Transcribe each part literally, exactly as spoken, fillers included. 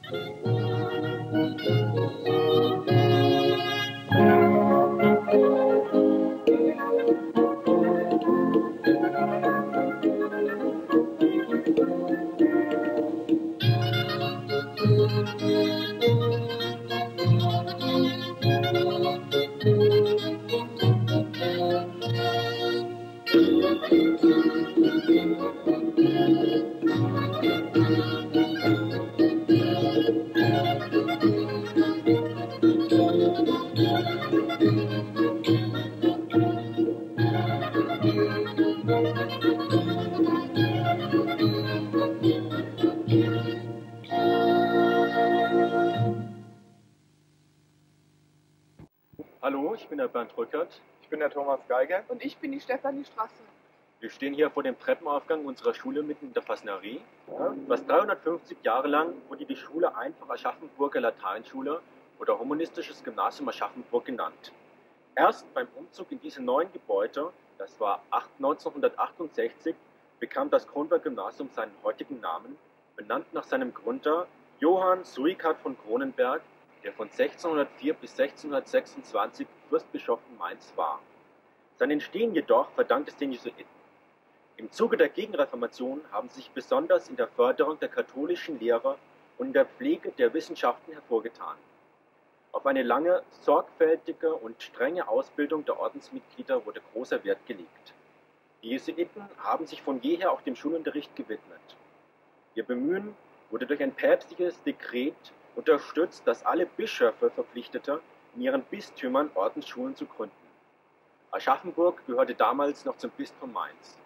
Hallo, ich bin der Bernd Rückert. Ich bin der Thomas Geiger. Und ich bin die Stefanie Strasse. Wir stehen hier vor dem Treppenaufgang unserer Schule mitten in der Fassnerie. Fast dreihundertfünfzig Jahre lang wurde die Schule einfach Aschaffenburger Lateinschule oder Humanistisches Gymnasium Aschaffenburg genannt. Erst beim Umzug in diese neuen Gebäude, das war neunzehnhundertachtundsechzig, bekam das Kronberg-Gymnasium seinen heutigen Namen, benannt nach seinem Gründer Johann Suikat von Cronenberg, der von sechzehnhundertvier bis sechzehnhundertsechsundzwanzig Fürstbischof in Mainz war. Sein Entstehen jedoch verdankt es den Jesuiten. Im Zuge der Gegenreformation haben sie sich besonders in der Förderung der katholischen Lehre und in der Pflege der Wissenschaften hervorgetan. Auf eine lange, sorgfältige und strenge Ausbildung der Ordensmitglieder wurde großer Wert gelegt. Die Jesuiten haben sich von jeher auch dem Schulunterricht gewidmet. Ihr Bemühen wurde durch ein päpstliches Dekret unterstützt, das alle Bischöfe verpflichtete, in ihren Bistümern Ordensschulen zu gründen. Aschaffenburg gehörte damals noch zum Bistum Mainz.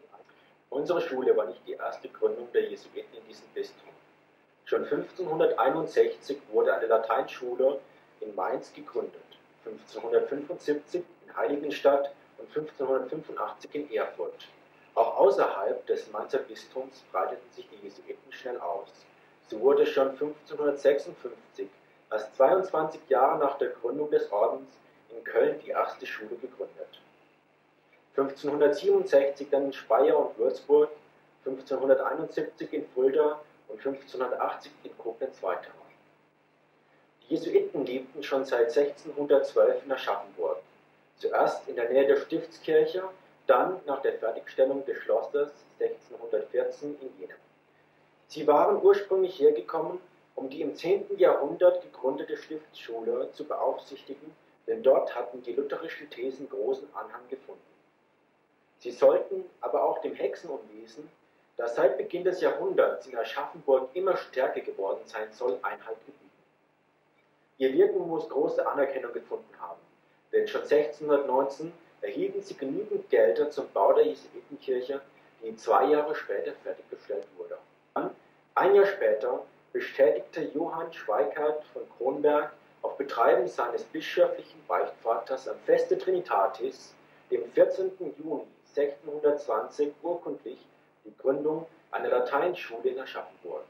Unsere Schule war nicht die erste Gründung der Jesuiten in diesem Bistum. Schon fünfzehnhunderteinundsechzig wurde eine Lateinschule in Mainz gegründet, fünfzehnhundertfünfundsiebzig in Heiligenstadt und fünfzehnhundertfünfundachtzig in Erfurt. Auch außerhalb des Mainzer Bistums breiteten sich die Jesuiten schnell aus. So wurde schon fünfzehnhundertsechsundfünfzig, erst zweiundzwanzig Jahre nach der Gründung des Ordens, in Köln die erste Schule gegründet. fünfzehnhundertsiebenundsechzig dann in Speyer und Würzburg, fünfzehnhunderteinundsiebzig in Fulda und fünfzehnhundertachtzig in Koblenz weiter. Die Jesuiten lebten schon seit sechzehnhundertzwölf in Aschaffenburg, zuerst in der Nähe der Stiftskirche, dann nach der Fertigstellung des Schlosses sechzehnhundertvierzehn in Jenem. Sie waren ursprünglich hergekommen, um die im zehnten Jahrhundert gegründete Stiftsschule zu beaufsichtigen, denn dort hatten die lutherischen Thesen großen Anhang gefunden. Sie sollten aber auch dem Hexenunwesen, das seit Beginn des Jahrhunderts in Aschaffenburg immer stärker geworden sein soll, Einhalt gebieten. Ihr Wirken muss große Anerkennung gefunden haben, denn schon sechzehnhundertneunzehn erhielten sie genügend Gelder zum Bau der Jesuitenkirche, die zwei Jahre später fertiggestellt wurde. Dann, ein Jahr später, bestätigte Johann Schweikart von Cronenberg auf Betreiben seines bischöflichen Beichtvaters am Feste Trinitatis, dem vierzehnten Juni sechzehnhundertzwanzig, urkundlich die Gründung einer Lateinschule in Aschaffenburg.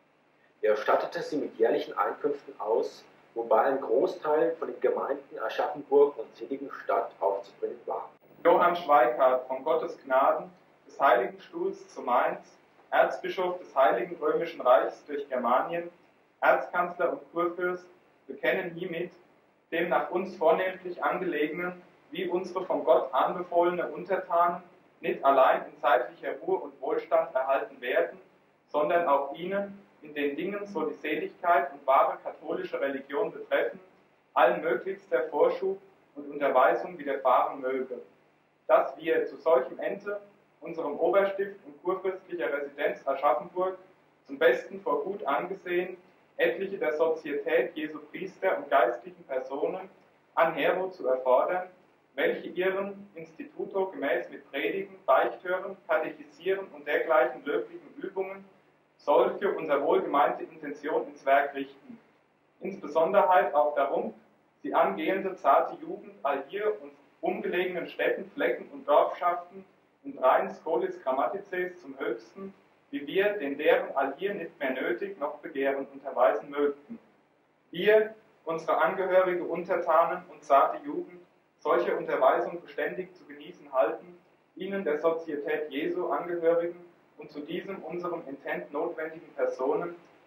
Er stattete sie mit jährlichen Einkünften aus, wobei ein Großteil von den Gemeinden Aschaffenburg und Seligenstadt aufzubringen war. Johann Schweikart von Gottes Gnaden des Heiligen Stuhls zu Mainz, Erzbischof des Heiligen Römischen Reichs durch Germanien, Erzkanzler und Kurfürst, bekennen hiermit dem nach uns vornehmlich angelegenen, wie unsere von Gott anbefohlene Untertanen nicht allein in zeitlicher Ruhe und Wohlstand erhalten werden, sondern auch ihnen, in den Dingen, so die Seligkeit und wahre katholische Religion betreffen, allen möglichster Vorschub und Unterweisung widerfahren möge, dass wir zu solchem Ende unserem Oberstift und kurfürstlicher Residenz Aschaffenburg zum Besten vor gut angesehen etliche der Sozietät Jesu Priester und geistlichen Personen anhero zu erfordern, welche ihren Instituto gemäß mit Predigen, Beichthören, Katechisieren und dergleichen löblichen Übungen solche unser wohlgemeinte Intention ins Werk richten. Insbesonderheit auch darum, die angehende zarte Jugend allhier und umgelegenen Städten, Flecken und Dorfschaften in rein Scholis Grammatices zum Höchsten, wie wir den deren allhier nicht mehr nötig noch begehren unterweisen mögten. Wir, unsere angehörige Untertanen und zarte Jugend, solche Unterweisung beständig zu genießen halten, ihnen der Sozietät Jesu angehörigen und zu diesem unserem Intent notwendigen Personen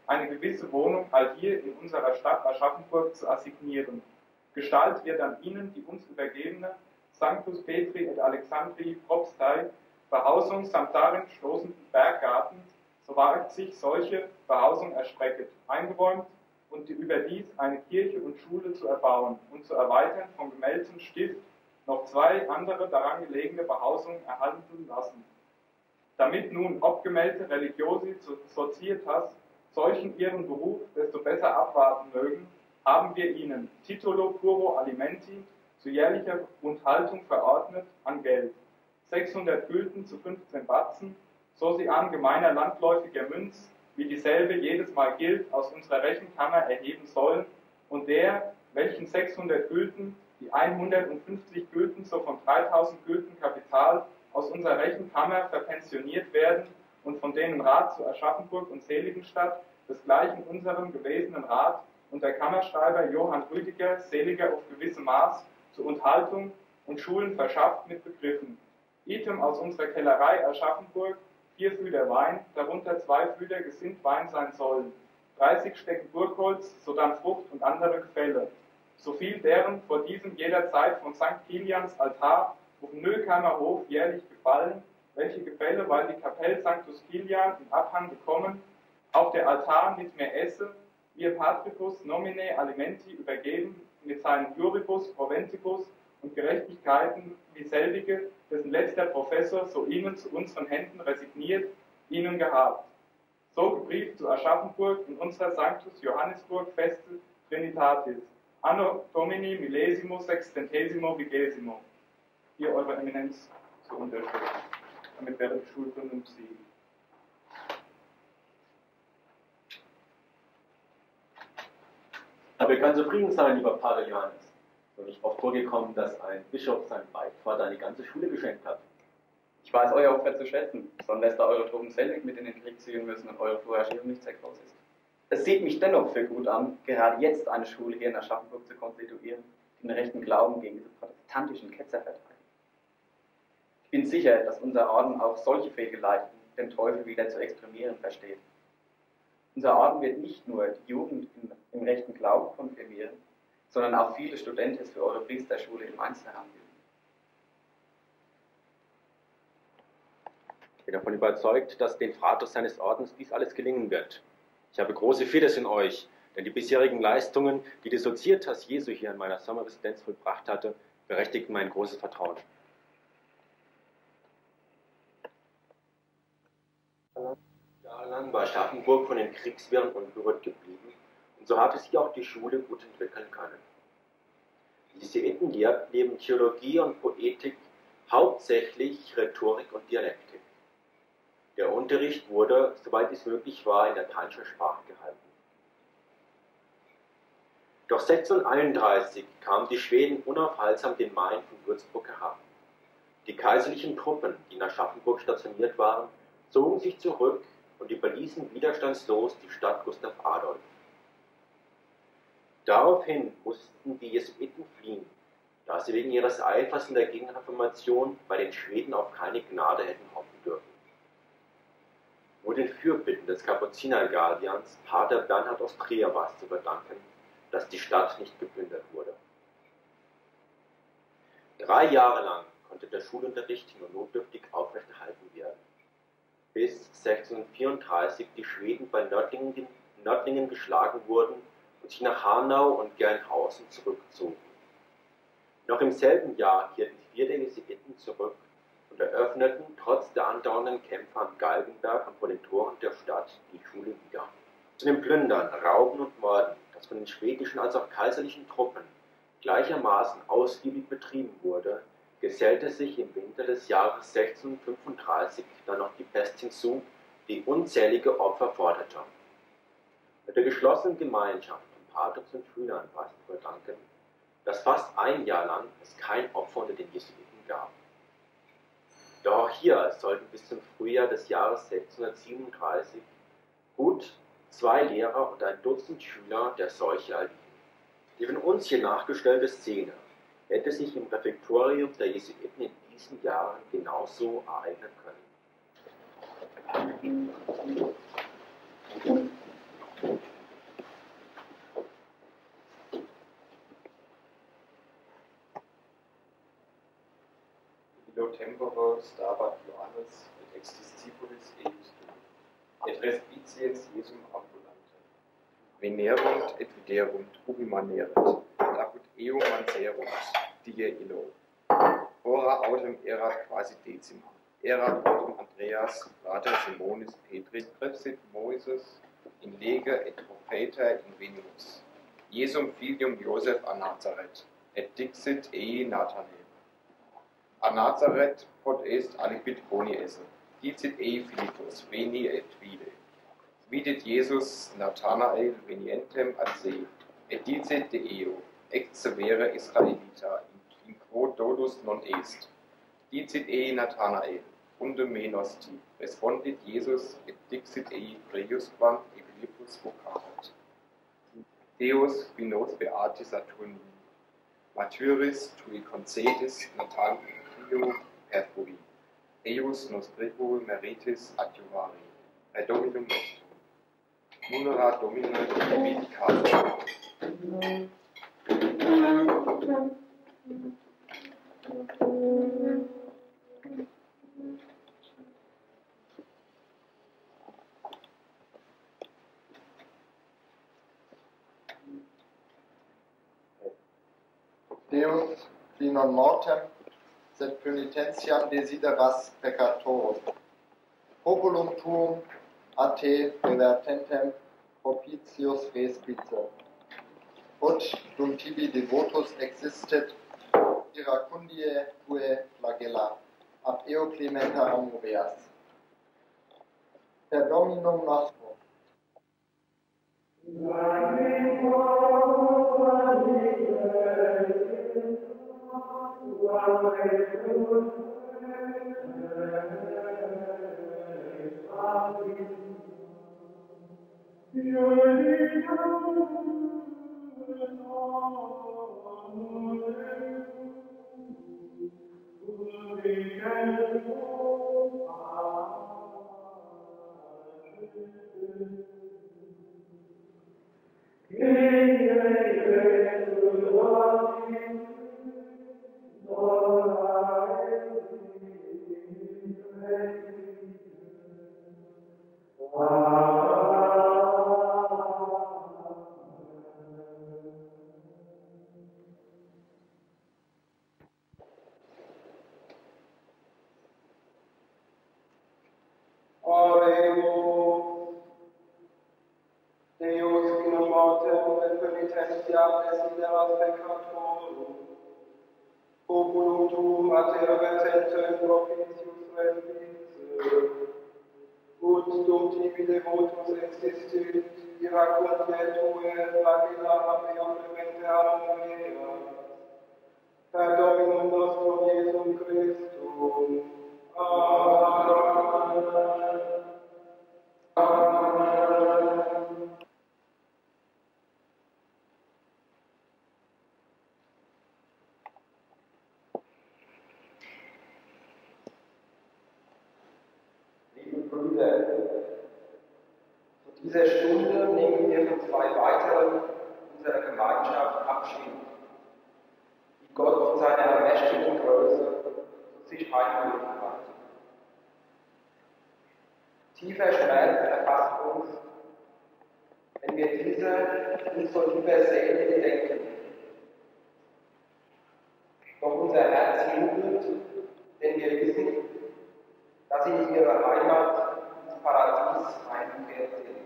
eine gewisse Wohnung all hier in unserer Stadt Aschaffenburg zu assignieren. Gestalt wird an ihnen die uns übergebene Sanctus Petri et Alexandri Propstei Behausung samt darin stoßenden Berggarten, soweit sich solche Behausung erstrecket, eingeräumt und die überdies eine Kirche und Schule zu erbauen und zu erweitern vom gemeldeten Stift noch zwei andere daran gelegene Behausungen erhalten lassen. Damit nun obgemeldete Religiosi Societas solchen ihren Beruf desto besser abwarten mögen, haben wir ihnen Titulo puro alimenti zu jährlicher Unterhaltung verordnet an Geld, sechshundert Gülden zu fünfzehn Batzen, so sie an gemeiner landläufiger Münz, wie dieselbe jedes Mal gilt, aus unserer Rechenkammer erheben sollen, und der, welchen sechshundert Gülden, die hundertfünfzig Gülden so von dreitausend Gülden Kapital aus unserer Rechenkammer verpensioniert werden und von denen Rat zu Aschaffenburg und Seligenstadt desgleichen unserem gewesenen Rat und der Kammerschreiber Johann Rüdiger, seliger auf gewisse Maß, zur Unterhaltung und Schulen verschafft mit Begriffen. Item aus unserer Kellerei Aschaffenburg, vier Füder Wein, darunter zwei Füder Gesindwein sein sollen, dreißig Stecken Burgholz, sodann Frucht und andere Gefälle. So viel deren vor diesem jederzeit von Sankt Kilians Altar auf dem Nökheimer Hof jährlich gefallen, welche Gefälle, weil die Kapelle Sanctus Kilian in Abhang gekommen, auch der Altar nicht mehr esse, ihr Patricus nomine alimenti übergeben mit seinen Juribus Proventibus und Gerechtigkeiten wie selbige, dessen letzter Professor so ihnen zu unseren Händen resigniert, ihnen gehabt. So gebrieft zu Aschaffenburg in unserer Sanctus Johannisburg Feste Trinitatis, Anno Domini millesimo sextentesimo vigesimo. Hier Eure Eminenz zu unterstützen. Damit wäre die Schulgründung sieben. Aber ihr könnt zufrieden sein, lieber Pater Johannes. Es ist nicht oft vorgekommen, dass ein Bischof seinem Beichtvater eine ganze Schule geschenkt hat. Ich weiß euer Opfer zu schätzen, sonst lässt ihr eure Truppen selbst mit in den Krieg ziehen müssen und eure Vorherrschung nicht zwecklos ist. Es sieht mich dennoch für gut an, gerade jetzt eine Schule hier in Aschaffenburg zu konstituieren, die den rechten Glauben gegen diese protestantischen Ketzer verteidigt. Ich bin sicher, dass unser Orden auch solche Fehlgeleiteten den Teufel wieder zu exprimieren versteht. Unser Orden wird nicht nur die Jugend im rechten Glauben konfirmieren, sondern auch viele Studenten für eure Priesterschule in Mainz heranbilden. Ich bin davon überzeugt, dass den Vater seines Ordens dies alles gelingen wird. Ich habe große Fides in euch, denn die bisherigen Leistungen, die die Societas Jesu hier in meiner Sommerresidenz vollbracht hatte, berechtigten mein großes Vertrauen. Jahrelang war Aschaffenburg von den Kriegswirren unberührt geblieben, und so hatte sich auch die Schule gut entwickeln können. Die Jesuiten lehrten neben Theologie und Poetik hauptsächlich Rhetorik und Dialektik. Der Unterricht wurde, soweit es möglich war, in lateinischer Sprache gehalten. Doch sechzehnhunderteinunddreißig kamen die Schweden unaufhaltsam den Main von Würzburg herab. Die kaiserlichen Truppen, die in Aschaffenburg stationiert waren, zogen sich zurück und überließen widerstandslos die Stadt Gustav Adolf. Daraufhin mussten die Jesuiten fliehen, da sie wegen ihres Eifers in der Gegenreformation bei den Schweden auf keine Gnade hätten hoffen dürfen. Nur den Fürbitten des Kapuzinerguardians Pater Bernhard aus Trier war es zu verdanken, dass die Stadt nicht geplündert wurde. Drei Jahre lang konnte der Schulunterricht nur notdürftig aufrechterhalten werden, bis sechzehnhundertvierunddreißig die Schweden bei Nördlingen, Nördlingen geschlagen wurden und sich nach Hanau und Gelnhausen zurückzogen. Noch im selben Jahr kehrten vier der Jesuiten zurück und eröffneten trotz der andauernden Kämpfe am Galgenberg und vor den Toren der Stadt die Schule wieder. Zu den Plündern, Rauben und Morden, das von den schwedischen als auch kaiserlichen Truppen gleichermaßen ausgiebig betrieben wurde, gesellte sich im Winter des Jahres sechzehnhundertfünfunddreißig dann noch die Pest hinzu, die unzählige Opfer forderte. Mit der geschlossenen Gemeinschaft von Paters und Schülern war es zu verdanken, dass fast ein Jahr lang es kein Opfer unter den Jesuiten gab. Doch auch hier sollten bis zum Frühjahr des Jahres sechzehnhundertsiebenunddreißig gut zwei Lehrer und ein Dutzend Schüler der Seuche erliegen. Die von uns hier nachgestellte Szene hätte sich im Refektorium der Jesuiten in diesen Jahren genauso ereignen können. illo tempore stabat Johannes et ex discipulis eius tu, et respicies Jesum ambulantem. Venerunt et viderunt, ubi maneret, et apud eum manserunt, die illo. Ora autem erat quasi decima. Erat autem Andreas, frater Simonis Petri, prepsit Moises in lege et profeta in Venus. Jesum filium Joseph a Nazareth, et dixit ei Nathanael. A Nazareth pot est alibit boni esse, dicit ei Philippus, veni et vide. Videt Jesus Nathanael venientem ad se, et dicit de eo, ex severe Israelita, in quo dolus non est. Dicit ei Nathanael, unde me nosti, respondit Jesus, et dixit ei Priusquam e Philippus vocabat. Deus qui nos beati Saturni, martyris tui concedis Nathanael perfuri, eius nostribus meritis adjuvari, redominum nostrum. Munera Domine Medicator. Deus, qui non mortem, sed penitentiam desideras peccatorum. Populum tuum a te revertentem propitius respice. Ut dum tibi devotus existit iracundie tue flagella, ab eo clementa amoreas. Per Dominum nostrum. Oremus, Deus in mortem et penitentiam desideras peccatorum, populum tuum a te revertentem propitius respice, ut dum tibi devotus existit iracundie tue flagella ab eo clementa amoreas, per Dominum nostrum Iesum Christum. Amen. Amen. Liebe Brüder, zu dieser Stunde nehmen wir von zwei weiteren unserer Gemeinschaft Abschied, die Gott in seiner mächtigen Größe zu sich einberufen hat. Tiefer Schmerz erfasst uns, wenn wir diese uns so lieber Seelen gedenken. Doch unser Herz jubelt, denn wir wissen, dass sie in ihre Heimat, ins Paradies, heimgekehrt sind.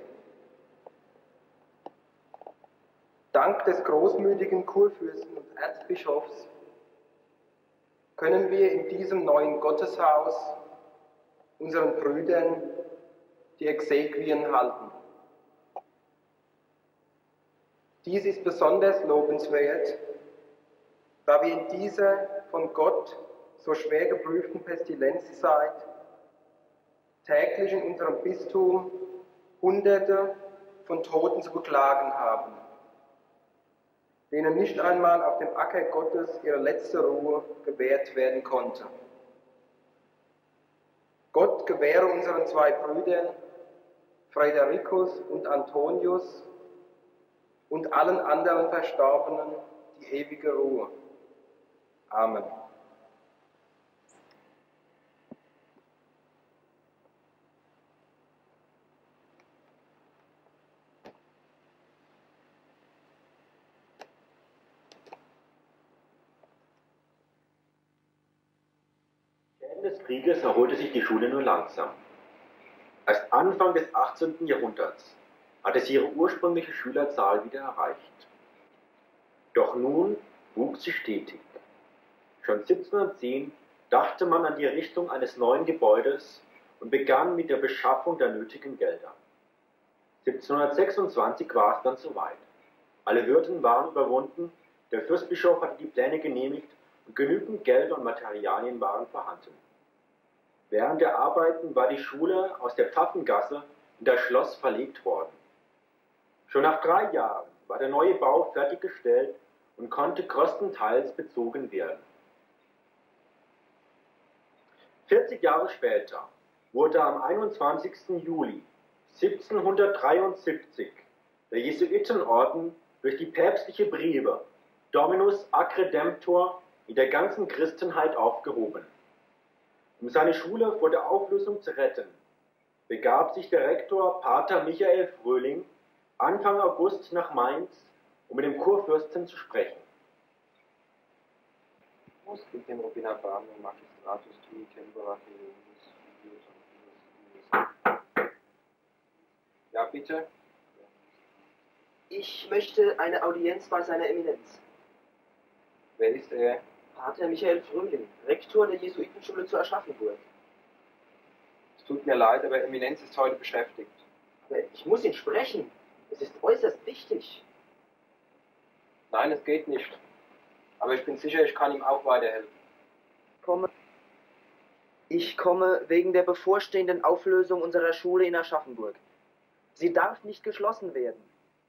Dank des großmütigen Kurfürsten und Erzbischofs können wir in diesem neuen Gotteshaus unseren Brüdern die Exequien halten. Dies ist besonders lobenswert, da wir in dieser von Gott so schwer geprüften Pestilenzzeit täglich in unserem Bistum Hunderte von Toten zu beklagen haben, denen nicht einmal auf dem Acker Gottes ihre letzte Ruhe gewährt werden konnte. Gott gewähre unseren zwei Brüdern, Fredericus und Antonius, und allen anderen Verstorbenen die ewige Ruhe. Amen. des Krieges erholte sich die Schule nur langsam. Erst Anfang des achtzehnten Jahrhunderts hatte sie ihre ursprüngliche Schülerzahl wieder erreicht. Doch nun wuchs sie stetig. Schon siebzehnhundertzehn dachte man an die Errichtung eines neuen Gebäudes und begann mit der Beschaffung der nötigen Gelder. siebzehnhundertsechsundzwanzig war es dann soweit. Alle Hürden waren überwunden, der Fürstbischof hatte die Pläne genehmigt und genügend Geld und Materialien waren vorhanden. Während der Arbeiten war die Schule aus der Pfaffengasse in das Schloss verlegt worden. Schon nach drei Jahren war der neue Bau fertiggestellt und konnte größtenteils bezogen werden. vierzig Jahre später wurde am einundzwanzigsten Juli siebzehnhundertdreiundsiebzig der Jesuitenorden durch die päpstliche Briefe Dominus ac Redemptor in der ganzen Christenheit aufgehoben. Um seine Schule vor der Auflösung zu retten, begab sich der Rektor Pater Michael Fröhling Anfang August nach Mainz, um mit dem Kurfürsten zu sprechen. Post dem Robinabanum Magistratus tui tempora ferius. Ja, bitte. Ich möchte eine Audienz bei seiner Eminenz. Wer ist er? Pater Michael Fröhling, Rektor der Jesuitenschule zu Aschaffenburg. Es tut mir leid, aber Eminenz ist heute beschäftigt. Aber ich muss ihn sprechen. Es ist äußerst wichtig. Nein, es geht nicht. Aber ich bin sicher, ich kann ihm auch weiterhelfen. Komme. Ich komme wegen der bevorstehenden Auflösung unserer Schule in Aschaffenburg. Sie darf nicht geschlossen werden.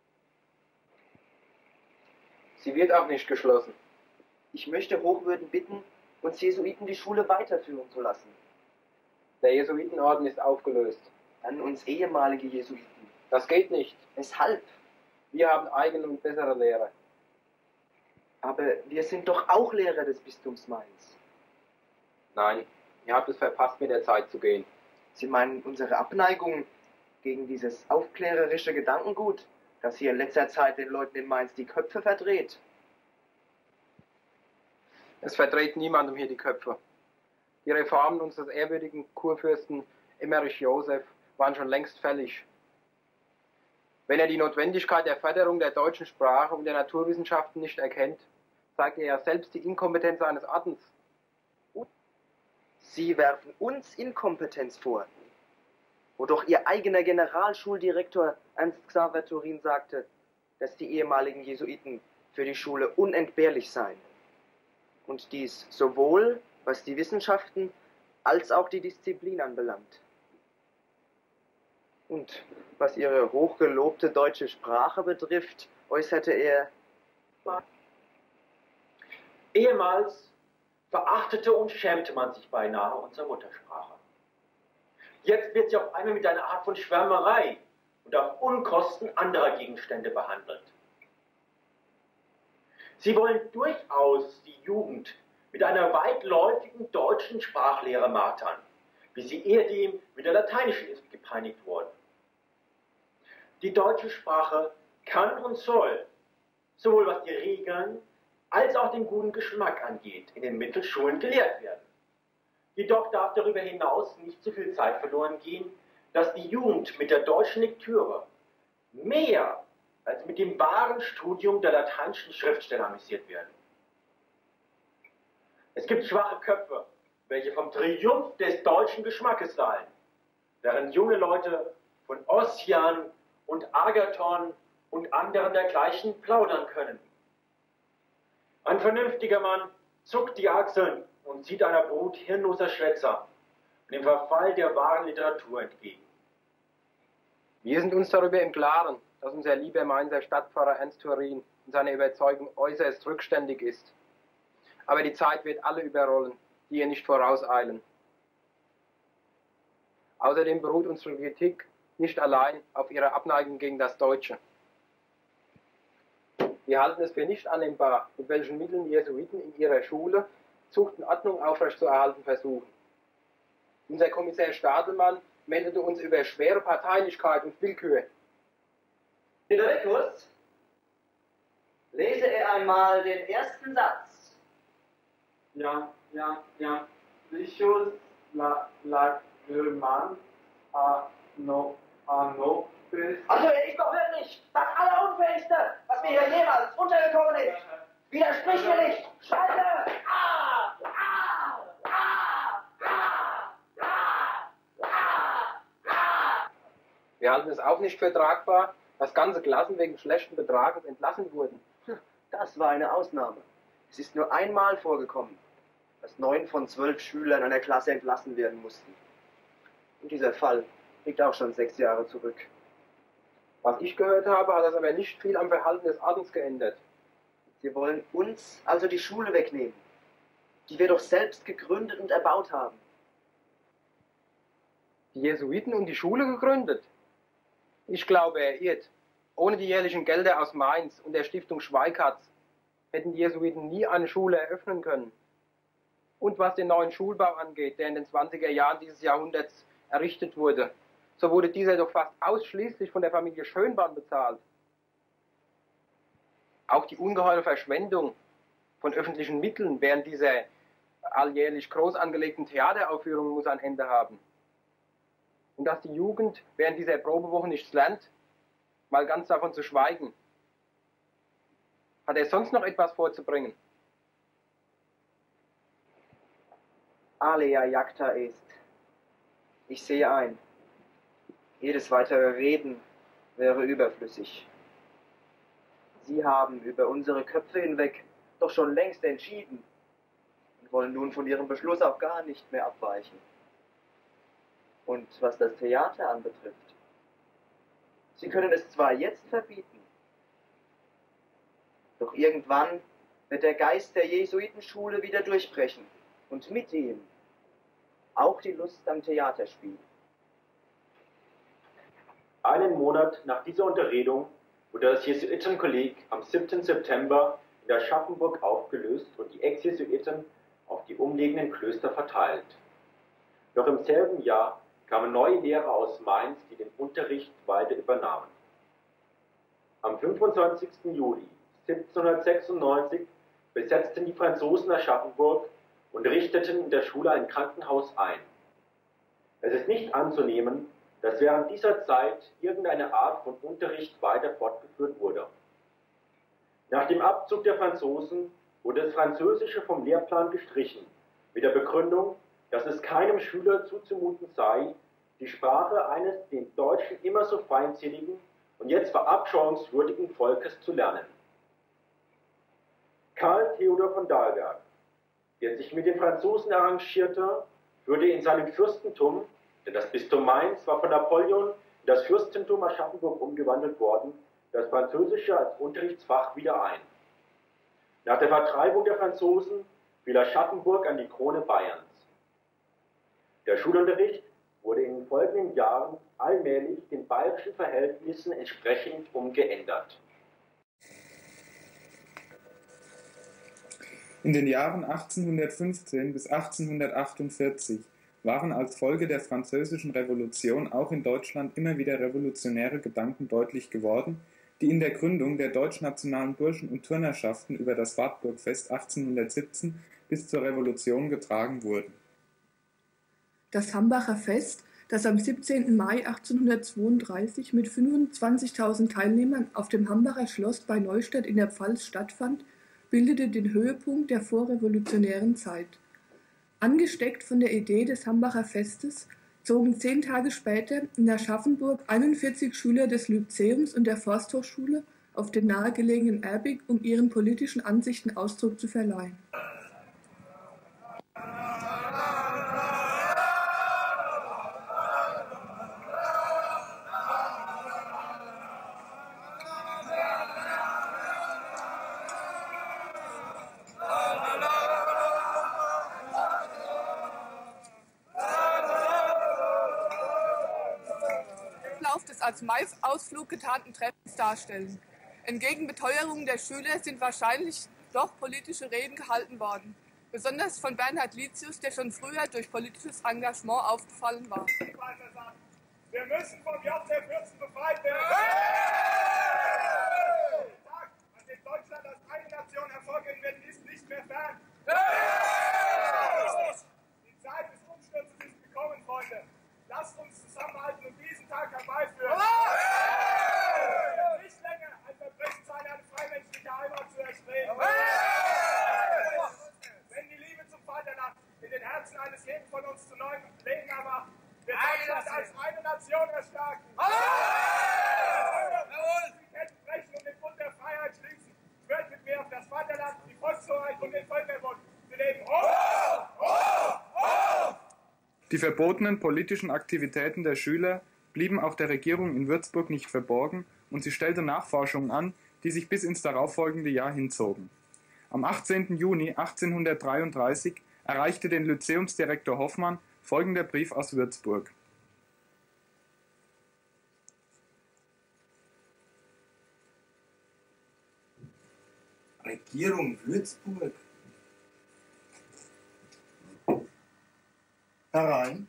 Sie wird auch nicht geschlossen. Ich möchte Hochwürden bitten, uns Jesuiten die Schule weiterführen zu lassen. Der Jesuitenorden ist aufgelöst. An uns ehemalige Jesuiten. Das geht nicht. Weshalb? Wir haben eigene und bessere Lehre. Aber wir sind doch auch Lehrer des Bistums Mainz. Nein, ihr habt es verpasst, mit der Zeit zu gehen. Sie meinen unsere Abneigung gegen dieses aufklärerische Gedankengut, das hier in letzter Zeit den Leuten in Mainz die Köpfe verdreht? Es verdreht niemandem hier die Köpfe. Die Reformen unseres ehrwürdigen Kurfürsten Emmerich Joseph waren schon längst fällig. Wenn er die Notwendigkeit der Förderung der deutschen Sprache und der Naturwissenschaften nicht erkennt, zeigt er ja selbst die Inkompetenz seines Ordens. Sie werfen uns Inkompetenz vor, wo doch Ihr eigener Generalschuldirektor Ernst Xaver Turin sagte, dass die ehemaligen Jesuiten für die Schule unentbehrlich seien. Und dies sowohl, was die Wissenschaften, als auch die Disziplin anbelangt. Und was ihre hochgelobte deutsche Sprache betrifft, äußerte er: Ehemals verachtete und schämte man sich beinahe unserer Muttersprache. Jetzt wird sie auf einmal mit einer Art von Schwärmerei und auf Unkosten anderer Gegenstände behandelt. Sie wollen durchaus die Jugend mit einer weitläufigen deutschen Sprachlehre martern, wie sie ehedem mit der lateinischen ist gepeinigt worden. Die deutsche Sprache kann und soll, sowohl was die Regeln als auch den guten Geschmack angeht, in den Mittelschulen gelehrt werden. Jedoch darf darüber hinaus nicht so viel Zeit verloren gehen, dass die Jugend mit der deutschen Lektüre mehr als mit dem wahren Studium der lateinischen Schriftsteller amüsiert werden. Es gibt schwache Köpfe, welche vom Triumph des deutschen Geschmackes lallen, während junge Leute von Ossian und Agathon und anderen dergleichen plaudern können. Ein vernünftiger Mann zuckt die Achseln und sieht einer Brut hirnloser Schwätzer und dem Verfall der wahren Literatur entgegen. Wir sind uns darüber im Klaren, dass unser lieber Mainzer Stadtpfarrer Ernst Turin in seiner Überzeugung äußerst rückständig ist. Aber die Zeit wird alle überrollen, die ihr nicht vorauseilen. Außerdem beruht unsere Kritik nicht allein auf ihrer Abneigung gegen das Deutsche. Wir halten es für nicht annehmbar, mit welchen Mitteln die Jesuiten in ihrer Schule Zucht und Ordnung aufrechtzuerhalten versuchen. Unser Kommissär Stadelmann meldete uns über schwere Parteilichkeit und Willkür. Hilderikus, lese er einmal den ersten Satz. Ja, ja, ja. Lichus la, la, German, a, no, a, no, Also ich doch wirklich das Allerunfähigste, was mir hier jemals untergekommen ist. Widersprich mir nicht. Schalte! Ah! Ah! Ah! Ah! Ah! Ah! Ah! Wir halten es auch nicht für tragbar, dass ganze Klassen wegen schlechten Betragens entlassen wurden. Das war eine Ausnahme. Es ist nur einmal vorgekommen, dass neun von zwölf Schülern einer Klasse entlassen werden mussten. Und dieser Fall liegt auch schon sechs Jahre zurück. Was ich gehört habe, hat das aber nicht viel am Verhalten des Adels geändert. Sie wollen uns also die Schule wegnehmen, die wir doch selbst gegründet und erbaut haben. Die Jesuiten und die Schule gegründet? Ich glaube, er irrt. Ohne die jährlichen Gelder aus Mainz und der Stiftung Schweikatz hätten die Jesuiten nie eine Schule eröffnen können. Und was den neuen Schulbau angeht, der in den zwanziger Jahren dieses Jahrhunderts errichtet wurde, so wurde dieser doch fast ausschließlich von der Familie Schönborn bezahlt. Auch die ungeheure Verschwendung von öffentlichen Mitteln während dieser alljährlich groß angelegten Theateraufführungen muss ein Ende haben. Und dass die Jugend während dieser Probewoche nichts lernt, mal ganz davon zu schweigen. Hat er sonst noch etwas vorzubringen? Alea jacta est. Ich sehe ein, jedes weitere Reden wäre überflüssig. Sie haben über unsere Köpfe hinweg doch schon längst entschieden und wollen nun von ihrem Beschluss auch gar nicht mehr abweichen. Und was das Theater anbetrifft, Sie können es zwar jetzt verbieten, doch irgendwann wird der Geist der Jesuitenschule wieder durchbrechen und mit ihm auch die Lust am Theaterspiel. Einen Monat nach dieser Unterredung wurde das Jesuitenkolleg am siebten September in Aschaffenburg aufgelöst und die Ex-Jesuiten auf die umliegenden Klöster verteilt. Noch im selben Jahr kamen neue Lehrer aus Mainz, die den Unterricht weiter übernahmen. Am fünfundzwanzigsten Juli siebzehnhundertsechsundneunzig besetzten die Franzosen Aschaffenburg und richteten in der Schule ein Krankenhaus ein. Es ist nicht anzunehmen, dass während dieser Zeit irgendeine Art von Unterricht weiter fortgeführt wurde. Nach dem Abzug der Franzosen wurde das Französische vom Lehrplan gestrichen, mit der Begründung, dass es keinem Schüler zuzumuten sei, die Sprache eines den Deutschen immer so feindseligen und jetzt verabscheuungswürdigen Volkes zu lernen. Karl Theodor von Dalberg, der sich mit den Franzosen arrangierte, würde in seinem Fürstentum, denn das Bistum Mainz war von Napoleon in das Fürstentum Aschaffenburg umgewandelt worden, das Französische als Unterrichtsfach wieder ein. Nach der Vertreibung der Franzosen fiel Aschaffenburg an die Krone Bayerns. Der Schulunterricht wurde in den folgenden Jahren allmählich den bayerischen Verhältnissen entsprechend umgeändert. In den Jahren achtzehnhundertfünfzehn bis achtzehnhundertachtundvierzig waren als Folge der Französischen Revolution auch in Deutschland immer wieder revolutionäre Gedanken deutlich geworden, die in der Gründung der deutschnationalen Burschen- und Turnerschaften über das Wartburgfest achtzehnhundertsiebzehn bis zur Revolution getragen wurden. Das Hambacher Fest, das am siebzehnten Mai achtzehnhundertzweiunddreißig mit fünfundzwanzigtausend Teilnehmern auf dem Hambacher Schloss bei Neustadt in der Pfalz stattfand, bildete den Höhepunkt der vorrevolutionären Zeit. Angesteckt von der Idee des Hambacher Festes zogen zehn Tage später in Aschaffenburg einundvierzig Schüler des Lyzeums und der Forsthochschule auf den nahegelegenen Erbig, um ihren politischen Ansichten Ausdruck zu verleihen. Als Mai-Ausflug getarnten Treffens darstellen. Entgegen Beteuerungen der Schüler sind wahrscheinlich doch politische Reden gehalten worden. Besonders von Bernhard Lizius, der schon früher durch politisches Engagement aufgefallen war. Wir müssen vom Joch der Fürsten befreit werden! Der Tag, an dem Deutschland als eine Nation hervorgehen wird, ist nicht mehr fern! Die Zeit des Umsturzes ist Die verbotenen politischen Aktivitäten der Schüler blieben auch der Regierung in Würzburg nicht verborgen und sie stellte Nachforschungen an, die sich bis ins darauffolgende Jahr hinzogen. Am achtzehnten Juni achtzehnhundertdreiunddreißig erreichte den Lyzeumsdirektor Hoffmann folgender Brief aus Würzburg. Regierung Würzburg. Herein.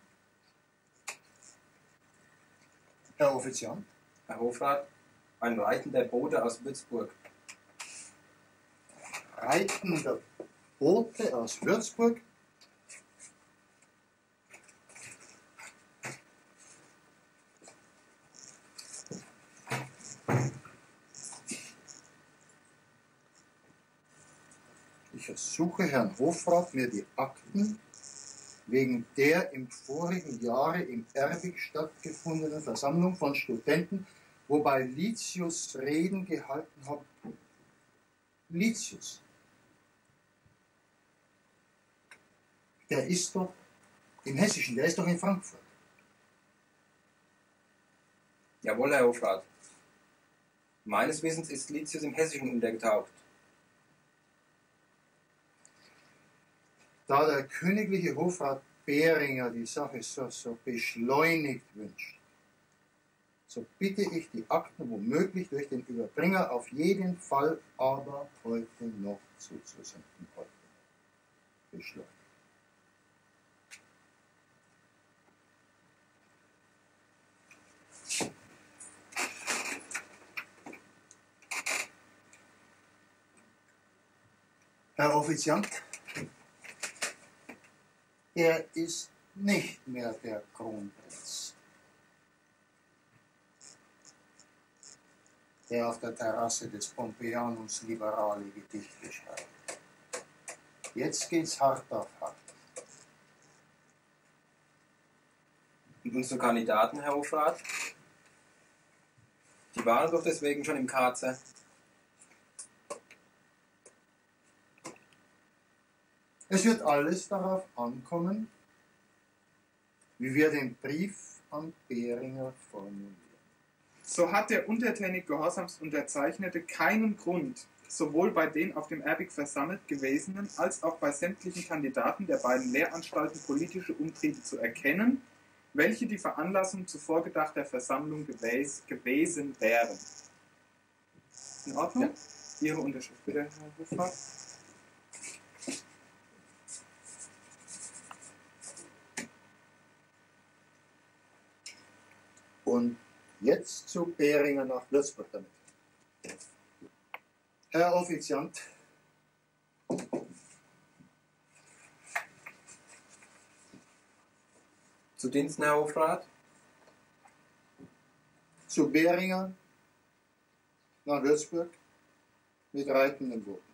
Herr Offiziant. Herr Hofrat, ein reitender Bote aus Würzburg. Reitender Bote aus Würzburg? Ich ersuche Herrn Hofrat, mir die Akten wegen der im vorigen Jahre im Erbig stattgefundenen Versammlung von Studenten, wobei Litius Reden gehalten hat. Litius. Der ist doch im Hessischen, der ist doch in Frankfurt. Jawohl, Herr Hofrat. Meines Wissens ist Litius im Hessischen untergetaucht. Da der königliche Hofrat Behringer die Sache so, so beschleunigt wünscht, so bitte ich die Akten womöglich durch den Überbringer auf jeden Fall aber heute noch zuzusenden. Heute beschleunigt. Herr Offiziant, er ist nicht mehr der Kronprinz, der auf der Terrasse des Pompeianus Liberali Gedichte schreibt. Jetzt geht's hart auf hart. Und unsere Kandidaten, Herr Hofrat? Die waren doch deswegen schon im Karzer. Es wird alles darauf ankommen, wie wir den Brief an Behringer formulieren. So hat der untertänig Gehorsams Unterzeichnete keinen Grund, sowohl bei den auf dem Erbig versammelt gewesenen, als auch bei sämtlichen Kandidaten der beiden Lehranstalten politische Umtriebe zu erkennen, welche die Veranlassung zu vorgedachter Versammlung gewes gewesen wären. In Ordnung? Ja. Ihre Unterschrift bitte, Herr Hofrat. Und jetzt zu Behringer nach Würzburg damit. Herr Offiziant, zu Diensten, Herr Hofrat? Zu Behringer nach Würzburg mit reitenden Booten.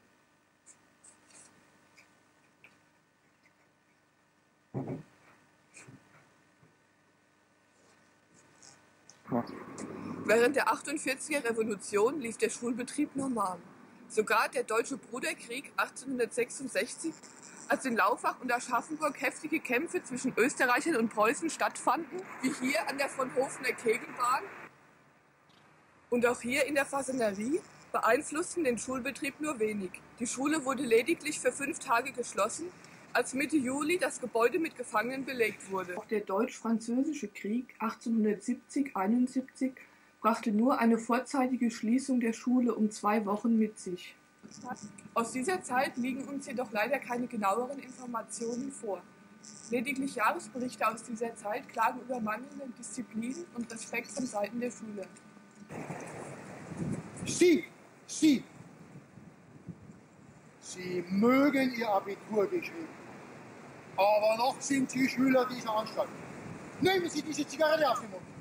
Während der achtundvierziger Revolution lief der Schulbetrieb normal. Sogar der Deutsche Bruderkrieg achtzehnhundertsechsundsechzig, als in Laufach und Aschaffenburg heftige Kämpfe zwischen Österreichern und Preußen stattfanden, wie hier an der von Hofener Kegelbahn und auch hier in der Fasanerie, beeinflussten den Schulbetrieb nur wenig. Die Schule wurde lediglich für fünf Tage geschlossen, als Mitte Juli das Gebäude mit Gefangenen belegt wurde. Auch der Deutsch-Französische Krieg achtzehnhundertsiebzig einundsiebzig brachte nur eine vorzeitige Schließung der Schule um zwei Wochen mit sich. Aus dieser Zeit liegen uns jedoch leider keine genaueren Informationen vor. Lediglich Jahresberichte aus dieser Zeit klagen über mangelnde Disziplin und Respekt von Seiten der Schüler. Sie, Sie, Sie mögen Ihr Abitur geschrieben, aber noch sind Sie Schüler dieser Anstalt. Nehmen Sie diese Zigarette aus dem Mund.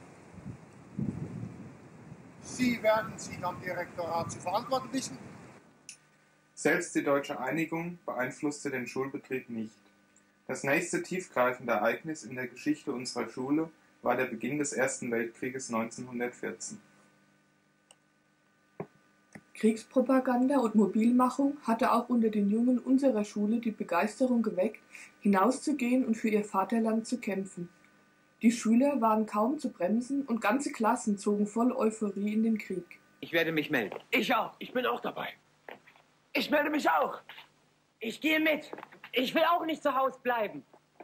Sie werden sich am Direktorat zu verantworten wissen. Selbst die deutsche Einigung beeinflusste den Schulbetrieb nicht. Das nächste tiefgreifende Ereignis in der Geschichte unserer Schule war der Beginn des Ersten Weltkrieges neunzehnhundertvierzehn. Kriegspropaganda und Mobilmachung hatte auch unter den Jungen unserer Schule die Begeisterung geweckt, hinauszugehen und für ihr Vaterland zu kämpfen. Die Schüler waren kaum zu bremsen und ganze Klassen zogen voll Euphorie in den Krieg. Ich werde mich melden. Ich auch. Ich bin auch dabei. Ich melde mich auch. Ich gehe mit. Ich will auch nicht zu Hause bleiben.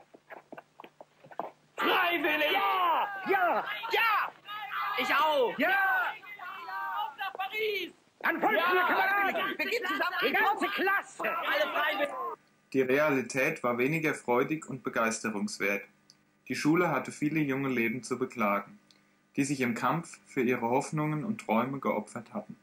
Freiwillig! Ja! Ja! Ja! Ich auch! Ja! Auf nach Paris! Dann folgt Ja! mir, Kameraden! Wir beginnen zusammen die ganze Klasse! Alle freiwillig! Die Realität war weniger freudig und begeisterungswert. Die Schule hatte viele junge Leben zu beklagen, die sich im Kampf für ihre Hoffnungen und Träume geopfert hatten.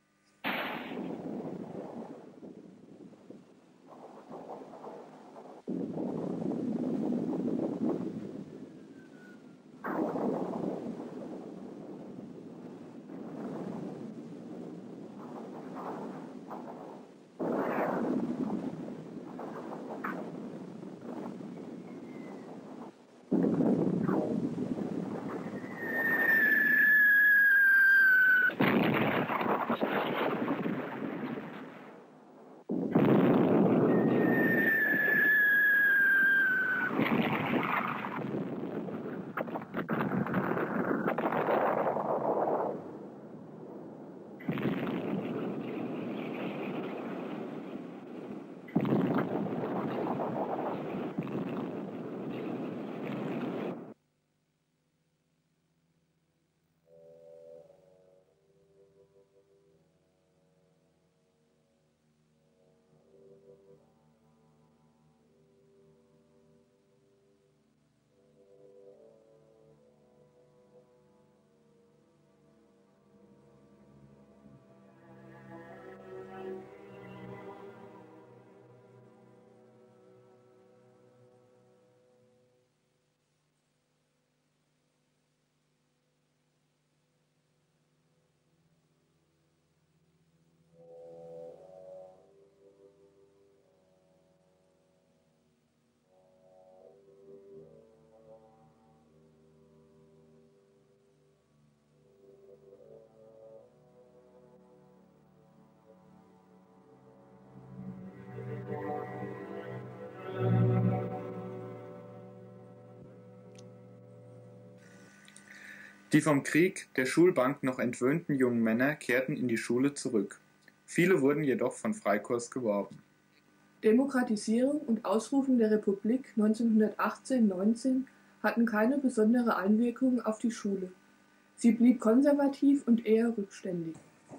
Die vom Krieg, der Schulbank noch entwöhnten jungen Männer kehrten in die Schule zurück. Viele wurden jedoch von Freikorps geworben. Demokratisierung und Ausrufung der Republik neunzehnhundertachtzehn neunzehn hatten keine besondere Einwirkung auf die Schule. Sie blieb konservativ und eher rückständig.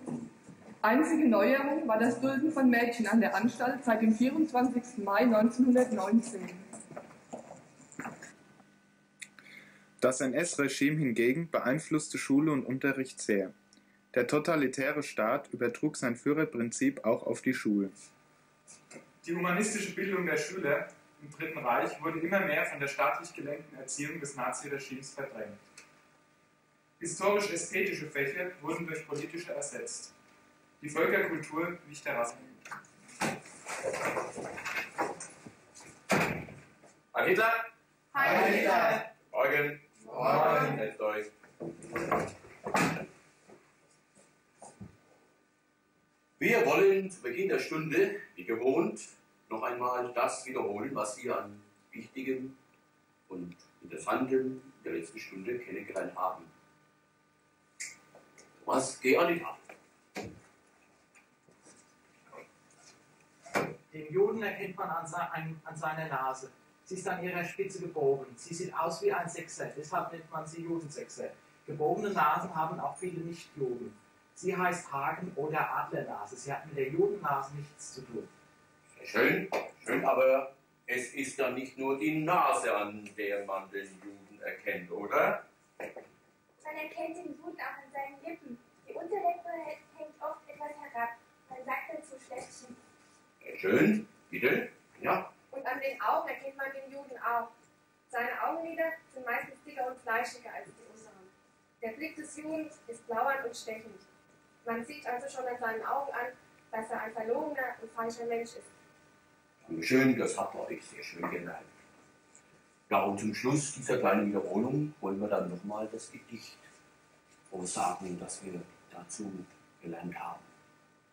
Einzige Neuerung war das Dulden von Mädchen an der Anstalt seit dem vierundzwanzigsten Mai neunzehnhundertneunzehn. Das N S-Regime hingegen beeinflusste Schule und Unterricht sehr. Der totalitäre Staat übertrug sein Führerprinzip auch auf die Schulen. Die humanistische Bildung der Schüler im Dritten Reich wurde immer mehr von der staatlich gelenkten Erziehung des Naziregimes verdrängt. Historisch-ästhetische Fächer wurden durch politische ersetzt. Die Völkerkultur wich der Rasse. Heil Hitler! Heil Hitler! Morgen! Morgen! Setzt euch! Wir wollen zu Beginn der Stunde, wie gewohnt, noch einmal das wiederholen, was wir an Wichtigem und Interessantem in der letzten Stunde kennengelernt haben. Was geht an die Tat? Den Juden erkennt man an, an, an seiner Nase. Sie ist an ihrer Spitze gebogen. Sie sieht aus wie ein Sechser, deshalb nennt man sie Judensechser. Gebogene Nasen haben auch viele Nichtjuden. Sie heißt Hagen- oder Adlernase. Sie hat mit der Judennase nichts zu tun. Schön, schön, aber es ist ja nicht nur die Nase, an der man den Juden erkennt, oder? Man erkennt den Juden auch an seinen Lippen. Die Unterlippe hängt oft etwas herab. Man sagt dazu Schläppchen. Schön, bitte, ja. Und an den Augen erkennt man den Juden auch. Seine Augenlider sind meistens dicker und fleischiger als die unseren. Der Blick des Juden ist blauernd und stechend. Man sieht also schon an seinen Augen an, dass er ein verlogener und falscher Mensch ist. Dankeschön, das habt ihr euch sehr schön gelernt. Ja, und zum Schluss dieser kleinen Wiederholung wollen wir dann nochmal das Gedicht sagen, das wir dazu gelernt haben.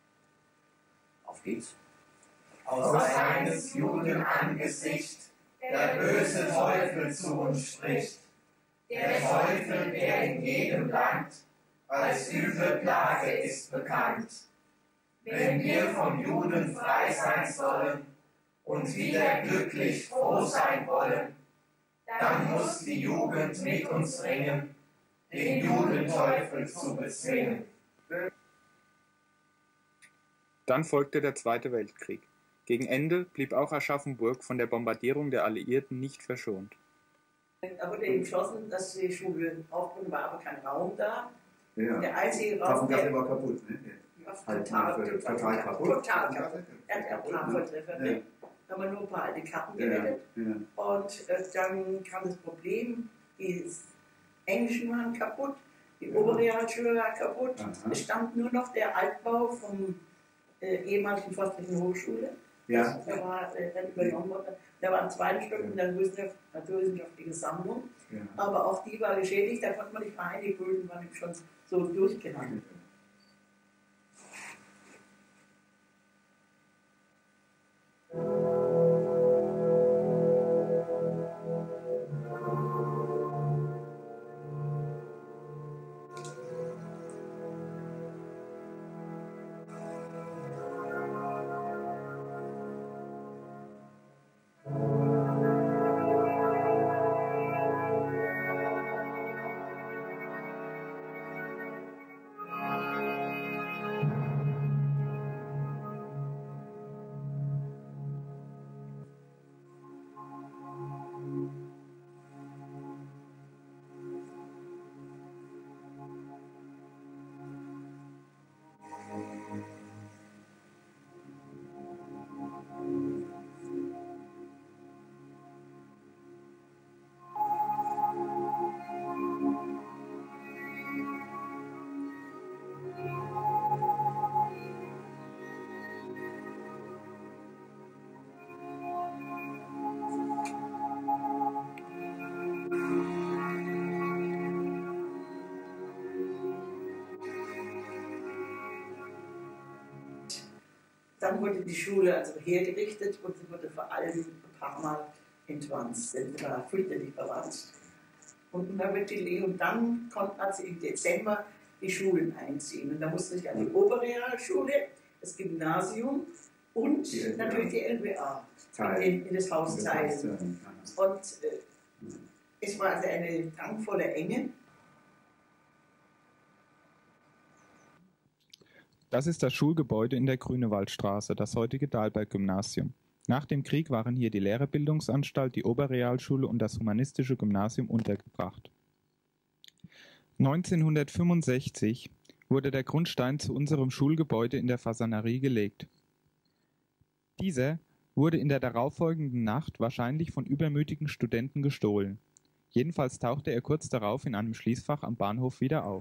Auf geht's. Aus seines Juden Angesicht der böse Teufel zu uns spricht. Der Teufel, der in jedem Land als üble Plage ist bekannt. Wenn wir vom Juden frei sein sollen und wieder glücklich froh sein wollen, dann muss die Jugend mit uns ringen, den Judenteufel zu bezwingen. Dann folgte der Zweite Weltkrieg. Gegen Ende blieb auch Aschaffenburg von der Bombardierung der Alliierten nicht verschont. Da wurde eben beschlossen, dass die Schule aufgrund war, aber kein Raum da. Ja. Der einzige Raum, der war kaputt, ne? Halt total, total kaputt. Total kaputt. Er hat ein paar Volltreffer. Da haben wir nur ein paar alte Karten gerettet. Ja. Ja. Und äh, dann kam das Problem, die Englischen waren kaputt, die Oberrealschule war kaputt. Aha. Es stand nur noch der Altbau vom äh, ehemaligen Forstlichen Hochschule. Ja. Da war äh, dann übernommen worden. Da war ein zweites Stück in der naturwissenschaftlichen Sammlung. Ja. Aber auch die war geschädigt, da konnte man nicht rein, die Böden waren schon so durchgehangen. Dann wurde die Schule also hergerichtet und sie wurde vor allem ein paar Mal entwanzt. Sie war fürchterlich verwanzt. Und dann, wird die, und dann konnten also im Dezember die Schulen einziehen. Und da musste sich an die Oberrealschule, das Gymnasium und die natürlich die L B A in, in das Haus teilen. Und äh, es war also eine drangvolle Enge. Das ist das Schulgebäude in der Grünewaldstraße, das heutige Dahlberg-Gymnasium. Nach dem Krieg waren hier die Lehrerbildungsanstalt, die Oberrealschule und das humanistische Gymnasium untergebracht. neunzehnhundertfünfundsechzig wurde der Grundstein zu unserem Schulgebäude in der Fasanerie gelegt. Dieser wurde in der darauffolgenden Nacht wahrscheinlich von übermütigen Studenten gestohlen. Jedenfalls tauchte er kurz darauf in einem Schließfach am Bahnhof wieder auf.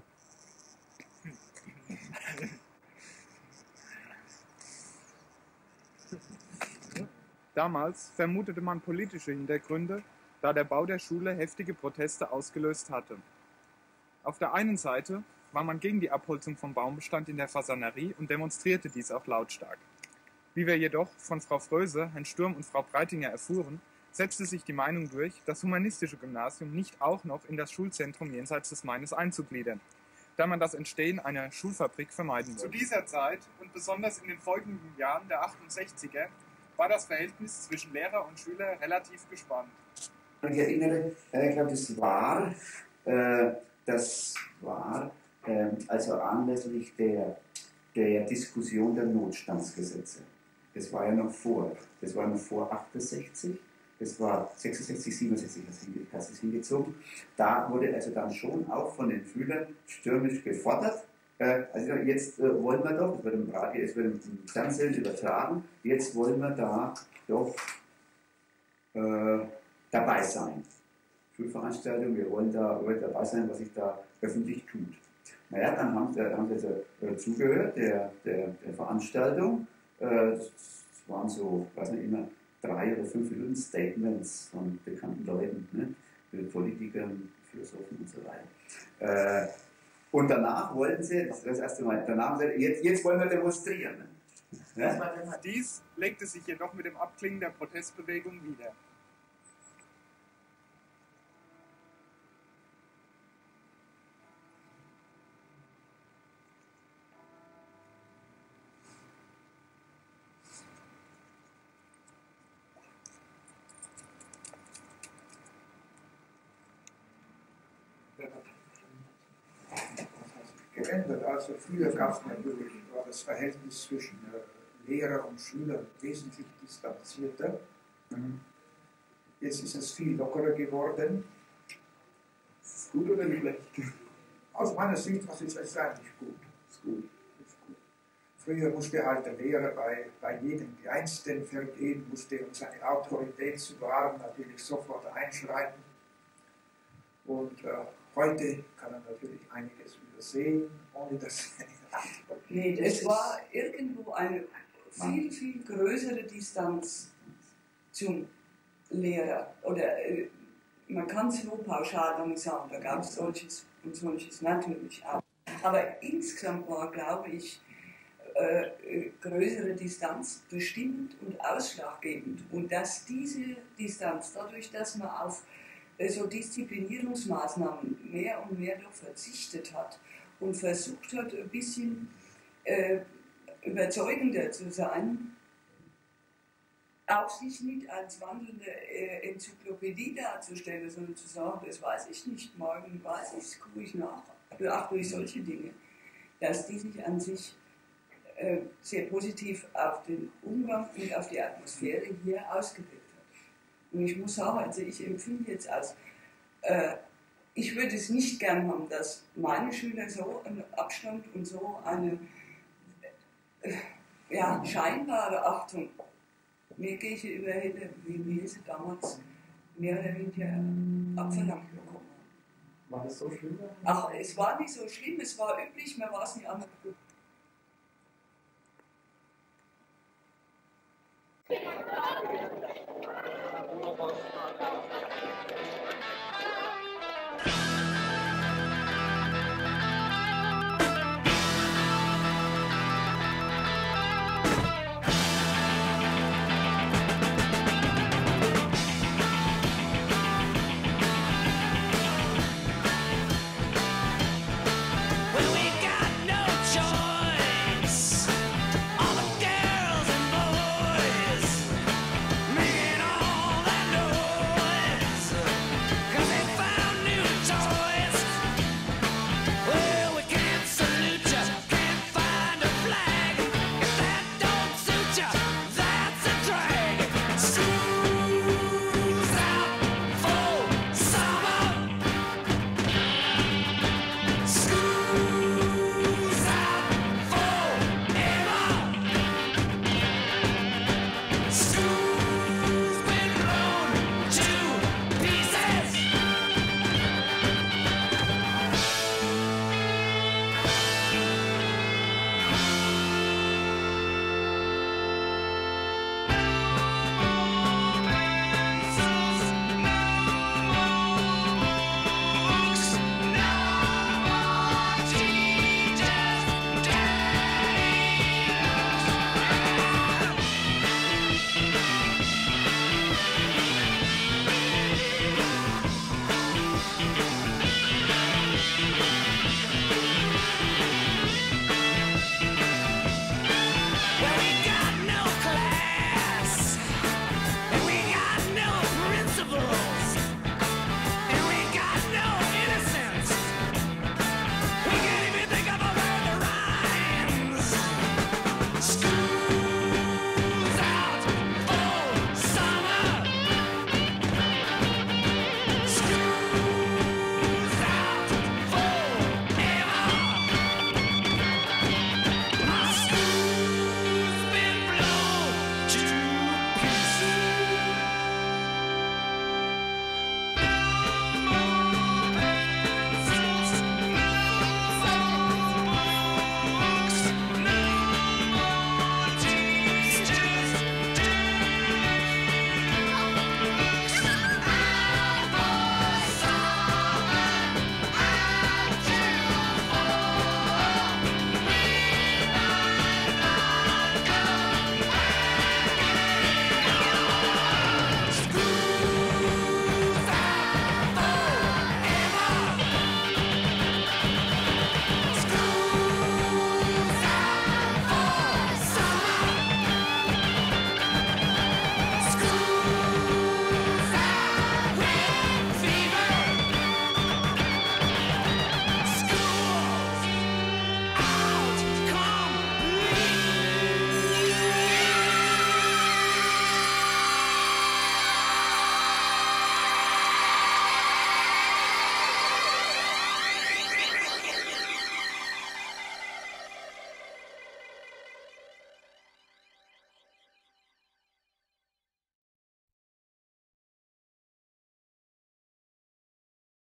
Damals vermutete man politische Hintergründe, da der Bau der Schule heftige Proteste ausgelöst hatte. Auf der einen Seite war man gegen die Abholzung vom Baumbestand in der Fasanerie und demonstrierte dies auch lautstark. Wie wir jedoch von Frau Fröse, Herrn Sturm und Frau Breitinger erfuhren, setzte sich die Meinung durch, das humanistische Gymnasium nicht auch noch in das Schulzentrum jenseits des Maines einzugliedern, da man das Entstehen einer Schulfabrik vermeiden wollte. Zu dieser Zeit und besonders in den folgenden Jahren der achtundsechziger war das Verhältnis zwischen Lehrer und Schüler relativ gespannt. Ich erinnere, ich glaube, das war, äh, das war äh, also anlässlich der, der Diskussion der Notstandsgesetze. Das war ja noch vor, das war noch vor achtundsechzig, das war sechsundsechzig, siebenundsechzig hast du es hingezogen. Da wurde also dann schon auch von den Schülern stürmisch gefordert. Also jetzt äh, wollen wir doch, es wird im Radio, es wird im Fernsehen übertragen, jetzt wollen wir da doch äh, dabei sein. Schulveranstaltung, wir wollen da wollen dabei sein, was sich da öffentlich tut. Naja, dann haben sie, haben sie also, äh, zugehört, der, der, der Veranstaltung. Äh, es waren so, weiß nicht, immer drei oder fünf Minuten Statements von bekannten Leuten, ne? Politikern, Philosophen und so weiter. Äh, Und danach wollten sie, das ist das erste Mal, danach haben sie, jetzt, jetzt wollen wir demonstrieren. Ja? Dies legte sich jedoch mit dem Abklingen der Protestbewegung wieder. Geändert. Also früher gab es natürlich, war das Verhältnis zwischen äh, Lehrer und Schüler wesentlich distanzierter. Mhm. Jetzt ist es viel lockerer geworden. Ist es gut oder schlecht? Aus meiner Sicht was ist es eigentlich gut. Ist gut. Ist gut. Früher musste halt der Lehrer bei, bei jedem Kleinsten vergehen, musste um seine Autorität zu wahren natürlich sofort einschreiten. Und äh, heute kann er natürlich einiges übersehen, ohne dass nee, es war irgendwo eine viel, viel größere Distanz zum Lehrer. Oder äh, man kann es nur pauschal nicht sagen, da gab es solches und solches natürlich auch. Aber insgesamt war, glaube ich, äh, größere Distanz bestimmend und ausschlaggebend. Und dass diese Distanz, dadurch, dass man auf so Disziplinierungsmaßnahmen mehr und mehr doch verzichtet hat und versucht hat, ein bisschen äh, überzeugender zu sein, auch sich nicht als wandelnde äh, Enzyklopädie darzustellen, sondern zu sagen, das weiß ich nicht, morgen weiß ich es, gucke ich nach, auch durch solche Dinge, dass die sich an sich äh, sehr positiv auf den Umgang und auf die Atmosphäre hier ausgewirkt hat. Und ich muss sagen, also ich empfinde jetzt als, äh, ich würde es nicht gern haben, dass meine Schüler so einen Abstand und so eine äh, ja, scheinbare Achtung mir gegenüber, wie wir sie damals mehr oder weniger abverlangt bekommen haben. War das so schlimm? Ach, es war nicht so schlimm, es war üblich, man war es nicht anders gut.